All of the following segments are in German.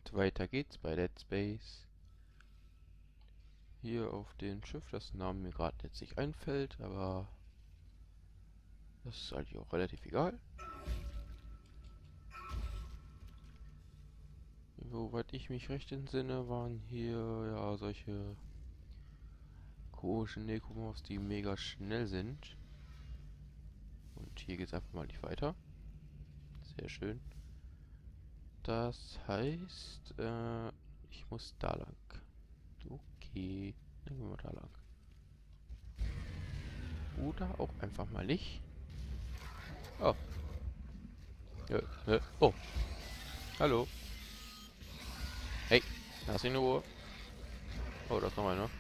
Und weiter geht's bei Dead Space. Hier auf dem Schiff, das Name mir gerade jetzt nicht einfällt, aber das ist eigentlich auch relativ egal. Soweit ich mich recht entsinne, waren hier ja solche komischen Necromorphs, die mega schnell sind. Und hier geht's einfach mal nicht weiter. Sehr schön. Das heißt, ich muss da lang. Okay, dann gehen wir da lang. Oder auch einfach mal nicht. Oh. Oh. Hallo. Hey. Lass ihn in Ruhe. Oh, da ist noch einer.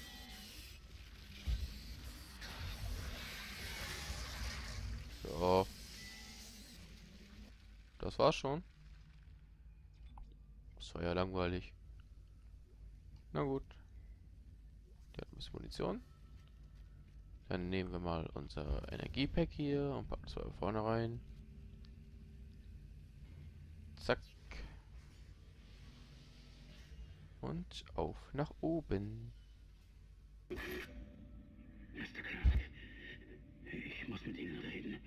So. Das war's schon. Das war ja langweilig. Na gut. Der hat ein bisschen Munition. Dann nehmen wir mal unser Energiepack hier und packen es mal vorne rein. Zack. Und auf nach oben. Mr. Clark, ich muss mit Ihnen reden.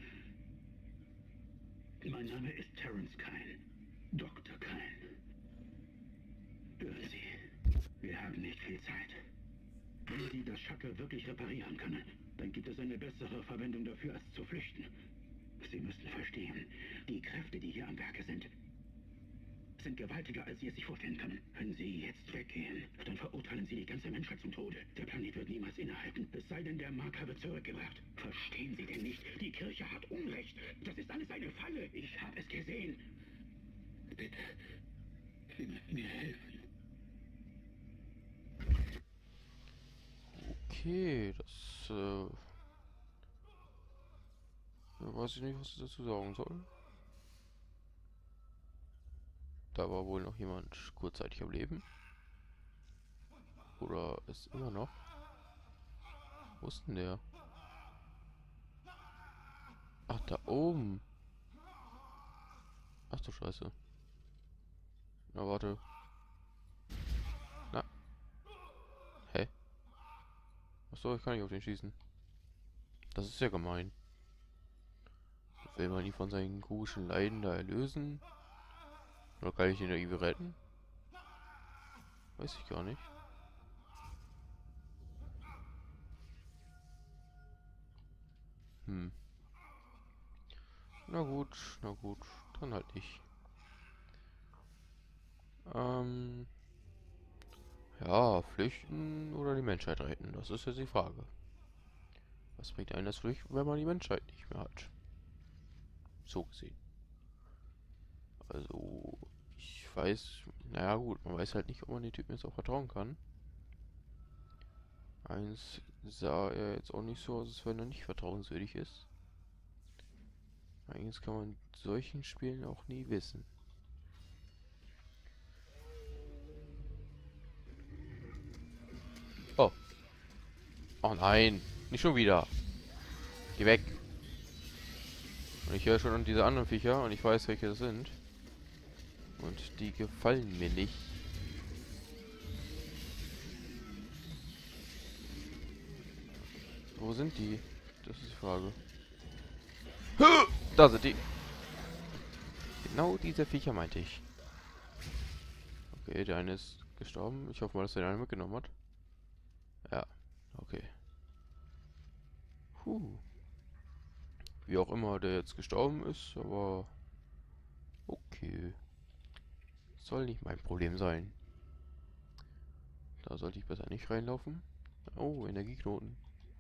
Mein Name ist Terence Kyle. Dr. Kyle. Hören Sie, wir haben nicht viel Zeit. Wenn Sie das Shuttle wirklich reparieren können, dann gibt es eine bessere Verwendung dafür, als zu flüchten. Sie müssen verstehen, die Kräfte, die hier am Werke sind gewaltiger, als Sie es sich vorstellen können. Wenn Sie jetzt weggehen, dann verurteilen Sie die ganze Menschheit zum Tode. Der Planet wird niemals innehalten, es sei denn, der Marker wird zurückgebracht. Verstehen Sie denn nicht? Die Kirche hat Unrecht. Das ist alles eine Falle. Ich habe es gesehen. Bitte, Sie müssen mir helfen. Okay, das weiß ich nicht, was ich dazu sagen soll. Da war wohl noch jemand kurzzeitig am Leben. Oder ist immer noch? Wo ist denn der? Ach, da oben. Ach du Scheiße. Na, warte. Na. Hä? Achso, ich kann nicht auf den schießen. Das ist ja gemein. Will man ihn von seinen komischen Leiden da erlösen? Oder kann ich ihn irgendwie retten? Weiß ich gar nicht. Hm. Na gut, na gut. Dann halt nicht. Ähm. Ja, flüchten oder die Menschheit retten? Das ist jetzt die Frage. Was bringt einen das Flüchten, wenn man die Menschheit nicht mehr hat? So gesehen. Also, ich weiß, naja gut, man weiß halt nicht, ob man den Typen jetzt auch vertrauen kann. Eins sah er jetzt auch nicht so aus, als wenn er nicht vertrauenswürdig ist. Eines kann man in solchen Spielen auch nie wissen. Oh, oh nein, nicht schon wieder. Geh weg. Und ich höre schon an diese anderen Viecher und ich weiß, welche das sind. Und die gefallen mir nicht. Wo sind die? Das ist die Frage. Da sind die. Genau diese Viecher meinte ich. Okay, der eine ist gestorben. Ich hoffe mal, dass der eine mitgenommen hat. Ja, okay. Puh. Wie auch immer der jetzt gestorben ist, aber okay. Soll nicht mein Problem sein. Da sollte ich besser nicht reinlaufen. Oh, Energieknoten.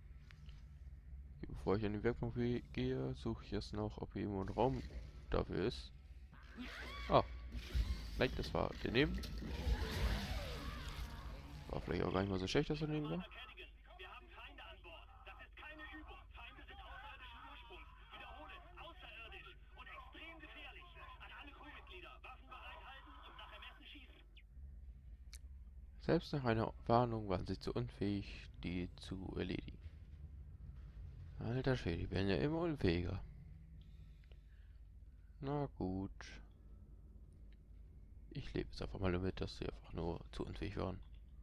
Bevor ich an den Werkbank gehe, suche ich erst noch, ob hier irgendwo ein Raum dafür ist. Ah, nein, das war daneben. War vielleicht auch gar nicht mal so schlecht, dass er daneben war. Selbst nach einer Warnung waren sie zu unfähig, die zu erledigen. Alter Schwede, die werden ja immer unfähiger. Na gut. Ich lebe jetzt einfach mal damit, dass sie einfach nur zu unfähig waren.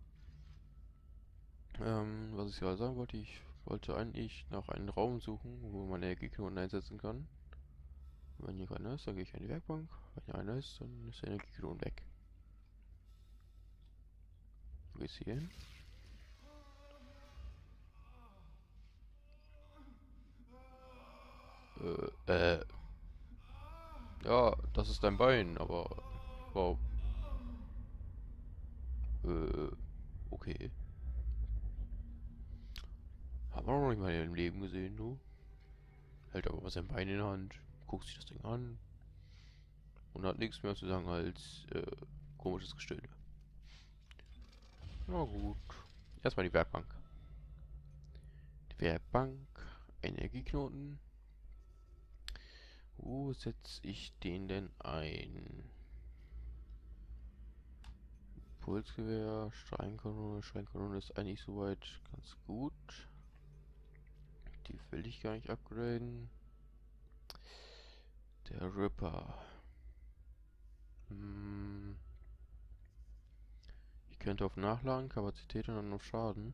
Was ich gerade sagen wollte, ich wollte eigentlich nach einem Raum suchen, wo man Energieknoten einsetzen kann. Wenn hier keiner ist, dann gehe ich an die Werkbank. Wenn hier einer ist, dann ist der Energieknoten weg. Wo geht's hier hin? Ja, das ist dein Bein, aber wow. Okay. Haben wir noch nicht mal im Leben gesehen, du? Hält aber mal sein Bein in der Hand, guckt sich das Ding an und hat nichts mehr zu sagen als komisches Gestöhne. Na gut. Erstmal die Werkbank. Die Werkbank, Energieknoten. Wo setze ich den denn ein? Pulsgewehr, Steinkanone. Steinkanone ist eigentlich soweit ganz gut. Die will ich gar nicht upgraden. Der Ripper. Ich könnte auf Nachladen, Kapazität und dann auf Schaden.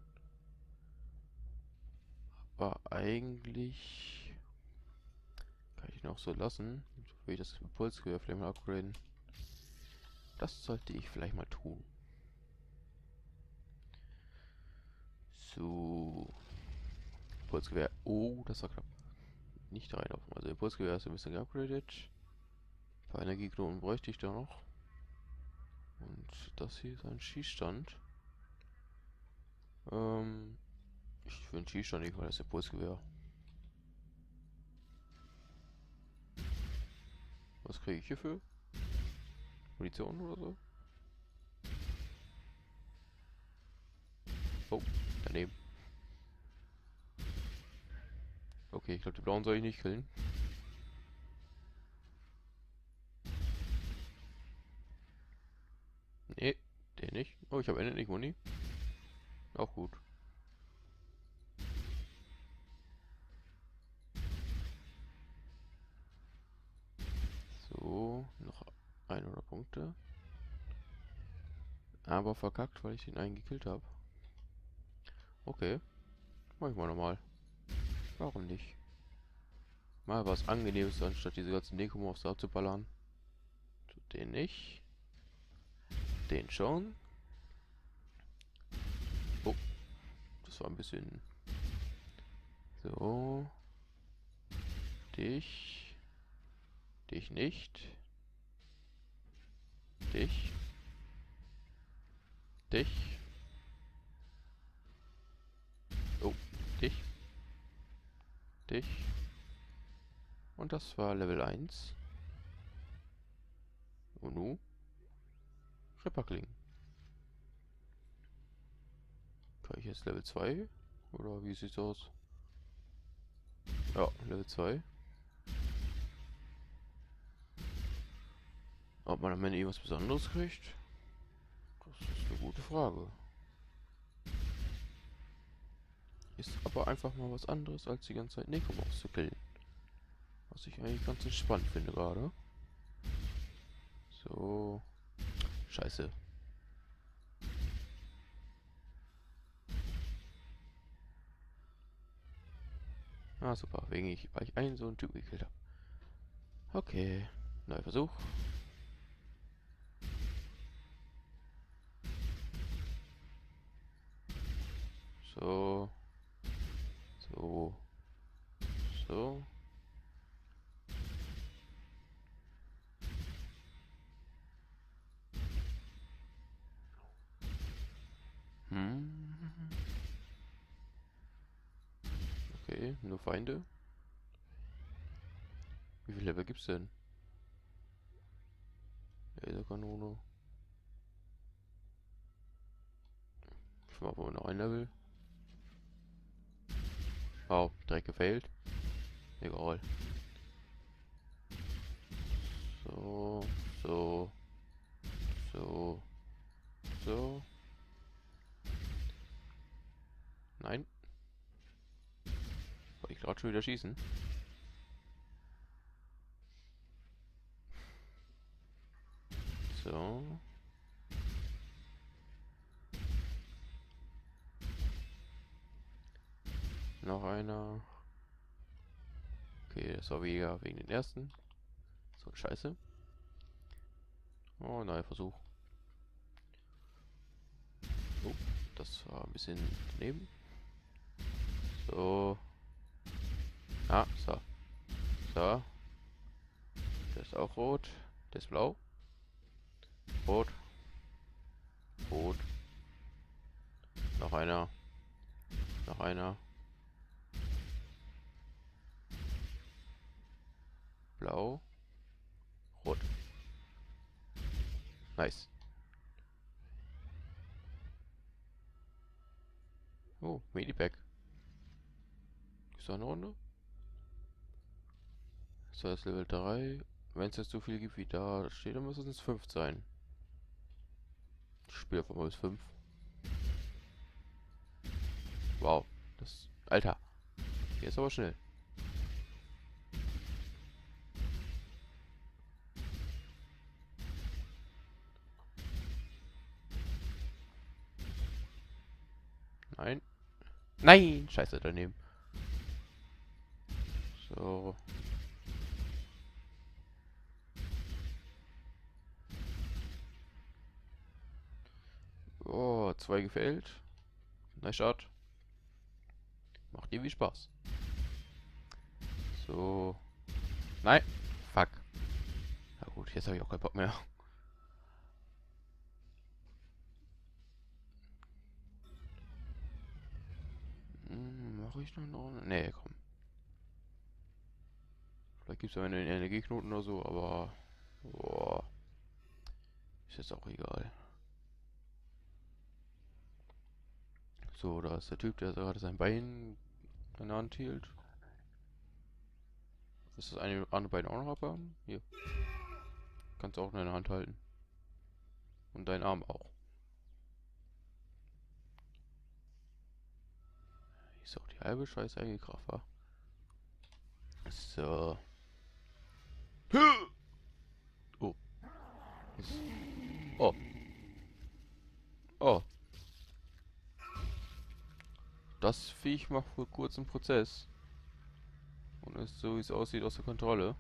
Aber eigentlich kann ich ihn auch so lassen. So will ich das Pulsgewehr vielleicht mal upgraden. Das sollte ich vielleicht mal tun. So. Pulsgewehr. Oh, das war knapp. Nicht reinlaufen. Also Impulsgewehr ist ein bisschen geupgradet. Ein paar Energieknoten bräuchte ich da noch. Und das hier ist ein Schießstand. Ich will einen Schießstand nicht, weil das Impulsgewehr. Was kriege ich hierfür? Munition oder so? Oh, daneben. Okay, ich glaube, die blauen soll ich nicht killen. Nee, den nicht. Oh, ich habe endlich Muni. Auch gut. So, noch 100 Punkte. Aber verkackt, weil ich den einen gekillt habe. Okay, mach ich mal nochmal. Warum nicht? Mal was Angenehmes, anstatt diese ganzen Nekomorphs abzuballern. So, den nicht. Den schon. Oh, das war ein bisschen... So. Dich. Dich nicht. Dich. Dich. Oh, dich. Dich. Und das war Level 1. Und nu? Ripperkling. Kann ich jetzt Level 2? Oder wie sieht's aus? Ja, Level 2. Ob man am Ende irgendwas Besonderes kriegt? Das ist eine gute Frage. Ist aber einfach mal was anderes, als die ganze Zeit Nekomorphs zu killen. Was ich eigentlich ganz entspannt finde gerade. So. Scheiße. Ah, super. Weil ich einen so einen Typ gekillt habe. Okay. Neuer Versuch. So. So. So. Hm. Okay, nur Feinde. Wie viele Level gibt's denn? Laserkanone. Ich mach mal noch ein Level. Oh, direkt gefailt. Egal. So, so, so, so. Nein. Wollte ich gerade schon wieder schießen. So. einer. Okay, das war weniger wegen den ersten. So, scheiße. Oh, neuer Versuch. Oh, das war ein bisschen daneben. So. Ah, so. So. Der ist auch rot. Der ist blau. Rot. Rot. Noch einer. Noch einer. Blau. Rot. Nice. Oh, Medipack. Ist da eine Runde? So, das ist Level 3. Wenn es jetzt so viel gibt wie da steht, dann müssen es 5 sein. Ich spiele einfach mal bis 5. Wow. Das. Alter. Hier ist aber schnell. Nein. Nein! Scheiße, daneben. So. Oh, 2 gefällt. Nice Shot. Macht irgendwie Spaß. So. Nein. Fuck. Na gut, jetzt habe ich auch keinen Bock mehr. Mache ich noch? Nee, komm. Vielleicht gibt es ja einen Energieknoten oder so, aber. Boah. Ist jetzt auch egal. So, da ist der Typ, der gerade sein Bein in der Hand hielt. Ist das eine andere Bein auch noch abhaben? Hier. Kannst du auch in deiner Hand halten. Und deinen Arm auch. Ist auch die halbe Scheiße eingekraft, war. So. Oh. Oh. Oh. Das Viech macht wohl kurz einen Prozess. Und ist so wie es aussieht außer Kontrolle.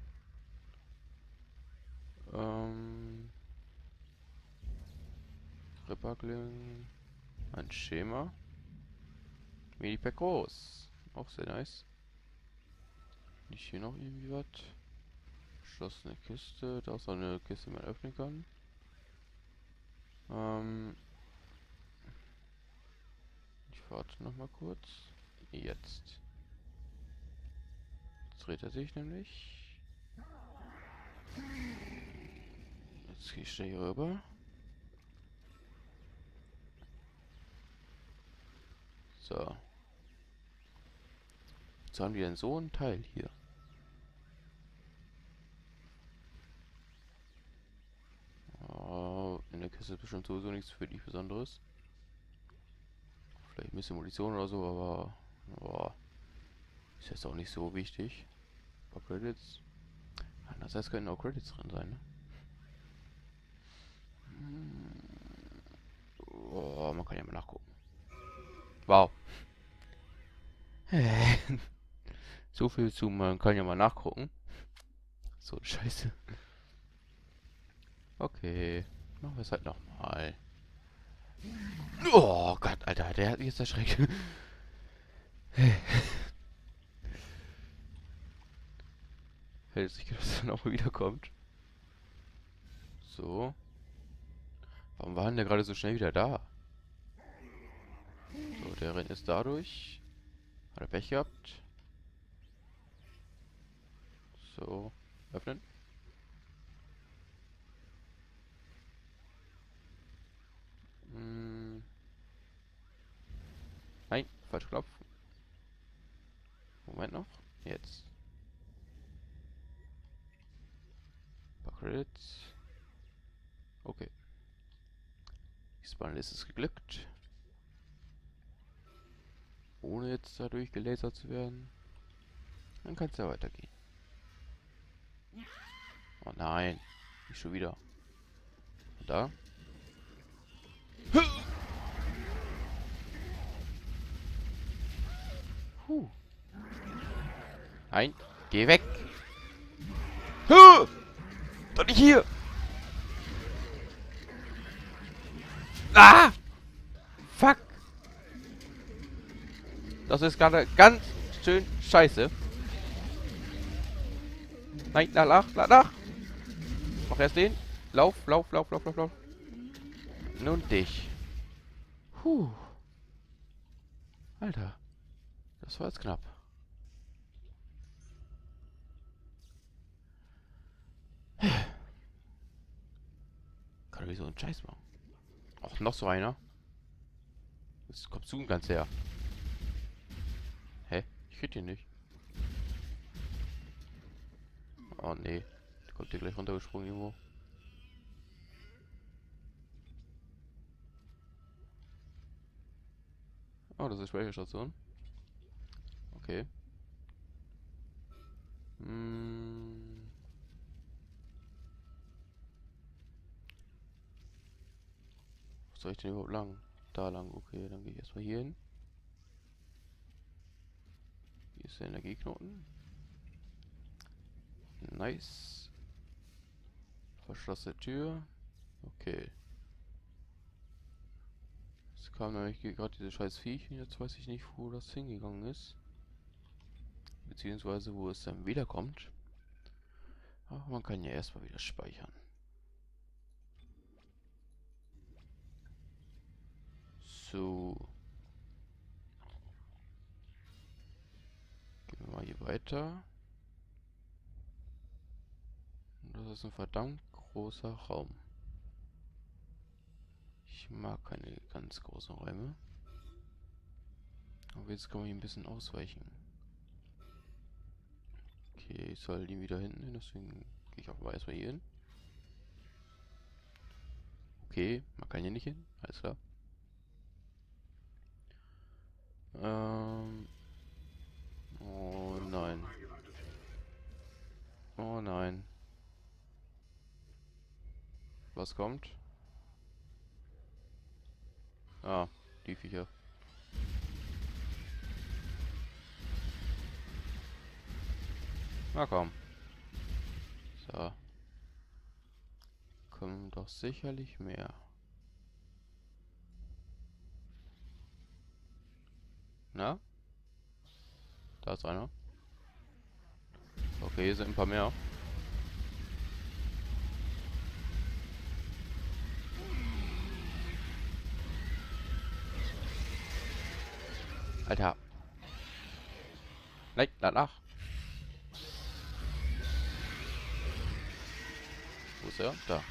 Repackling. Ein Schema. Medipack groß. Auch sehr nice. Nicht hier noch irgendwie was? Geschlossene Kiste. Da ist auch eine Kiste, die man öffnen kann. Ich warte noch mal kurz. Jetzt. Jetzt dreht er sich nämlich. Jetzt gehe ich schnell hier rüber. So. Jetzt haben die denn so ein Teil hier. Oh, in der Kiste ist bestimmt sowieso nichts für dich Besonderes. Vielleicht ein bisschen Munition oder so, aber boah, ist jetzt auch nicht so wichtig. Ein paar Credits. Andererseits können auch Credits drin sein, ne? Oh, man kann ja mal nachgucken. Wow. So viel zu, man kann ja mal nachgucken. So, scheiße. Okay. Machen wir es halt nochmal. Oh Gott, Alter, der hat mich jetzt erschreckt. Hätte sich gedacht, dass er noch wiederkommt. So. Warum war denn der gerade so schnell wieder da? So, der rennt jetzt dadurch. Hat er Pech gehabt. So. Öffnen. Nein, falsch Knopf. Moment noch. Jetzt. Ein paar Credits. Okay. Diesmal ist es geglückt. Ohne jetzt dadurch gelasert zu werden. Dann kann es ja weitergehen. Oh nein. Nicht schon wieder. Und da. Puh. Nein, geh weg. Huh! Doch nicht hier. Ah! Fuck. Das ist gerade ganz schön scheiße. Nein, nach. Mach erst den. Lauf. Nun dich. Puh. Alter. Das war jetzt knapp. Kann doch so einen Scheiß machen. Auch noch so einer. Jetzt kommst du ganz her. Hä? Ich krieg den nicht. Oh nee. Der kommt hier gleich runtergesprungen irgendwo. Oh, das ist Speicherstation. Okay. Wo soll ich denn überhaupt lang? Da lang, okay, dann gehe ich erstmal hier hin. Hier ist der Energieknoten. Nice. Verschlossene Tür. Okay. Es kam nämlich gerade diese scheiß Viech und jetzt weiß ich nicht, wo das hingegangen ist. Beziehungsweise wo es dann wiederkommt. Aber man kann ja erstmal wieder speichern. So. Gehen wir mal hier weiter. Das ist ein verdammt großer Raum. Ich mag keine ganz großen Räume. Aber jetzt kann man hier ein bisschen ausweichen. Okay, ich soll ihn wieder hinten hin, deswegen gehe ich auch mal erstmal hier hin. Okay, man kann hier nicht hin, alles klar. Oh nein. Oh nein. Was kommt? Ah, die Viecher. Na komm. So. Kommen doch sicherlich mehr. Na? Da ist einer. Okay, hier sind ein paar mehr. Alter. Nein, danach. Wo ist er? Da.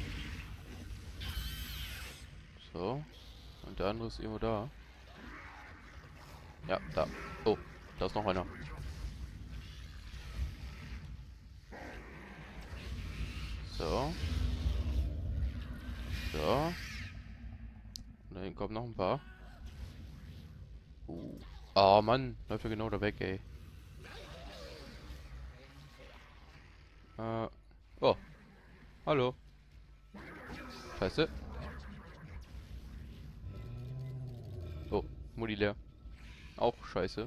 So. Und der andere ist irgendwo da. Ja, da. Oh, da ist noch einer. So. So. Und da hinten kommen noch ein paar. Oh Mann, läuft ja genau da weg, ey. Oh. Hallo. Scheiße. Oh, Mutti leer. Auch scheiße.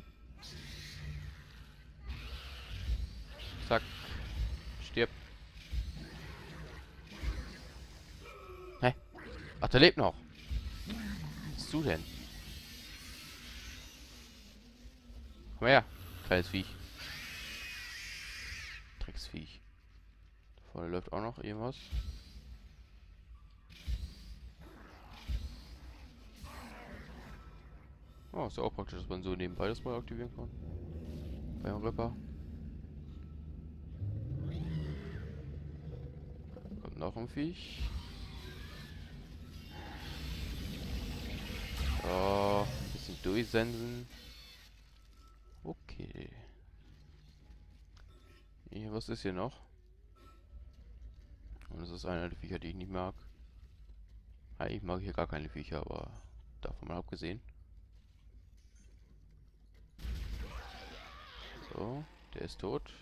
Zack. Stirb. Hä? Ach, der lebt noch. Was bist du denn? Komm her, kleines Viech. Drecksviech. Da vorne läuft auch noch irgendwas. Oh, ist ja auch praktisch, dass man so nebenbei das mal aktivieren kann. Bei einem Ripper. Kommt noch ein Viech. So, bisschen durchsensen. Okay. Hier, was ist hier noch? Und das ist einer der Viecher, die ich nicht mag. Ich mag hier gar keine Viecher, aber davon mal abgesehen. So, der ist tot.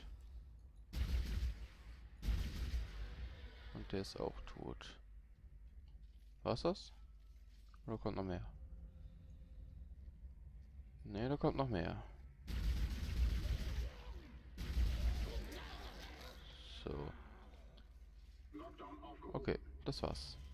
Und der ist auch tot. War's das? Oder kommt noch mehr? Ne, da kommt noch mehr. Okay, das war's.